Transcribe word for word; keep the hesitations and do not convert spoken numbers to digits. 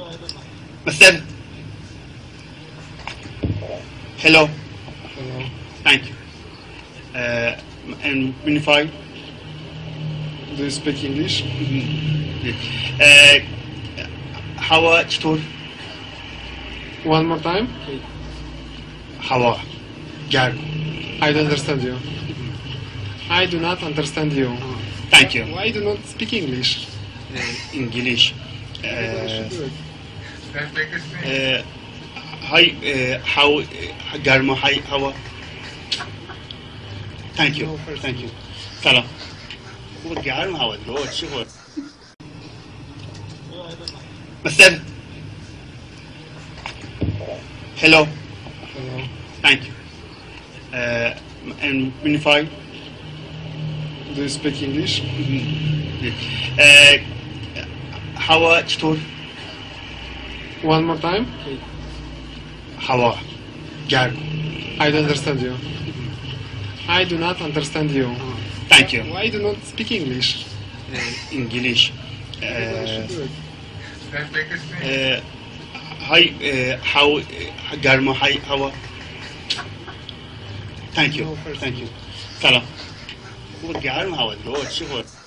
Mister Hello. Hello. Thank you. Uh, and Unify. Do you speak English? Uh, هوا چطور؟ One more time? هوا گرم. I don't understand you. I do not understand you. Thank you. Why do you not speak English? Uh, English. Uh, Uh, uh, هاي uh, هوا گرم و هاي هوا. Thank you. Thank you. سلام. خوب گرم هوا دیگه. چی خورد؟ Mister Hello. Hello. Thank you. Uh, and Unify. Do you speak English? Uh, هوا چطور؟ One more time? هوا گرم. I don't understand you. I do not understand you. Thank you. Why do you not speak English? Uh, English. Uh, uh, هاي uh, هوا گرم و هاي هوا. Thank you. Thank you. سلام. خوب گرم هوا دیگه. چی خورد؟